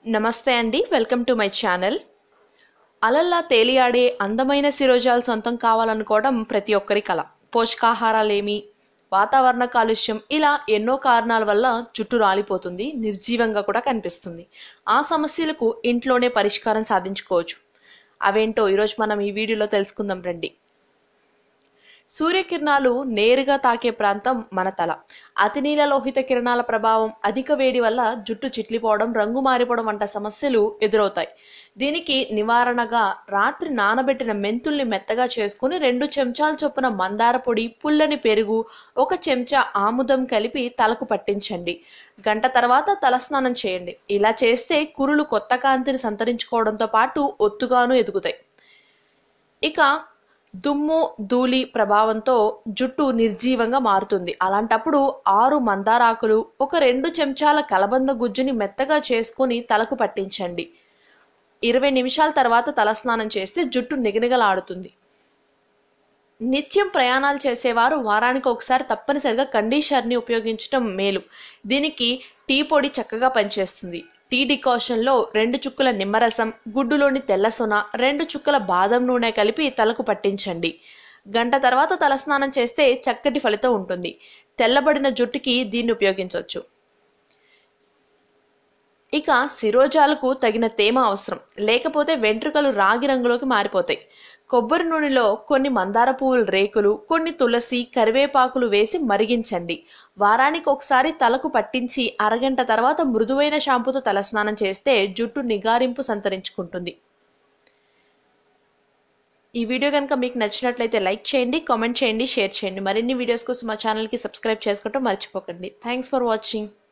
నమస్తే అండి, welcome to my channel. అలల్లా తేలియాడే అందమైన శిరోజాలు సొంతం కావాలనుకోవడం ప్రతి ఒక్కరి కల. పోషకాహారాలేమి, వాతావరణ కాలుష్యం, ఇలా ఎన్నో కారణాల వల్ల జుట్టు రాలిపోతుంది, నిర్జీవంగా కూడా కనిపిస్తుంది. ఆ సమస్యలకు ఇంట్లోనే పరిష్కారం సాధించుకోవచ్చు. అవేంటో ఈరోజు మనం ఈ వీడియోలో తెలుసుకుందాం రండి. సూర్యకిరణాలు నేరుగా తాకే ప్రాంతం మన తల. అతినీల లోహిత కిరణాల ప్రభావం, అధిక వేడి వల్ల జుట్టు చిట్లిపోవడం, రంగు మారిపోవడం వంటి సమస్యలు ఎదురవుతాయి. దీనికి నివారణగా రాత్రి నానబెట్టిన మెంతుల్ని మెత్తగా చేసుకుని 2 చెంచాల చొప్పున మందార పొడి, పుల్లని పెరుగు, 1 చెంచా ఆముదం కలిపి తలకు పట్టించండి. గంట తర్వాత తలస్నానం చేయండి. ఇలా చేస్తే కురులు కొత్త కాంతిని సంతరించుకోవడంతో పాటు ఒత్తుగాను ఎదుగుతాయి. ఇక దుమ్ము ధూళి ప్రభావంతో జుట్టు నిర్జీవంగా మారుతుంది. అలాంటప్పుడు 6 మందారాకులు, 2 చెంచాల కలబంద గుజ్జుని మెత్తగా చేసుకొని తలకు పట్టించండి. 20 నిమిషాల తర్వాత తలస్నానం చేస్తే జుట్టు నిగనిగలాడుతుంది. నిత్యం ప్రయాణాలు చేసేవారు వారానికి ఒకసారి తప్పనిసరిగా కండిషనర్ని ఉపయోగించడం మేలు. దీనికి టీ పొడి చక్కగా పనిచేస్తుంది. టీ డికాషన్లో 2 చుక్కల నిమ్మరసం, గుడ్డులోని తెల్లసొన, 2 చుక్కల బాదం నూనె కలిపి తలకు పట్టించండి. గంట తర్వాత తలస్నానం చేస్తే చక్కటి ఫలితం ఉంటుంది. తెల్లబడిన జుట్టుకి దీన్ని ఉపయోగించవచ్చు. ఇక శిరోజాలకు తగిన తేమ అవసరం, లేకపోతే వెంట్రుకలు రాగి రంగులోకి మారిపోతాయి. కొబ్బరి నూనెలో కొన్ని మందార పువ్వుల రేకులు, కొన్ని తులసి, కరివేపాకులు వేసి మరిగించండి. వారానికి ఒకసారి తలకు పట్టించి అరగంట తర్వాత మృదువైన షాంపూతో తలస్నానం చేస్తే జుట్టు నిగారింపు సంతరించుకుంటుంది. ఈ వీడియో కనుక మీకు నచ్చినట్లయితే లైక్ చేయండి, కామెంట్ చేయండి, షేర్ చేయండి. మరిన్ని వీడియోస్ కోసం మా ఛానల్కి సబ్స్క్రైబ్ చేసుకోవడం మర్చిపోకండి. Thanks for watching.